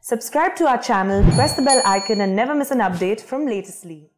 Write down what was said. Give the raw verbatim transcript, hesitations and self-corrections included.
Subscribe to our channel, press the bell icon and never miss an update from Latestly.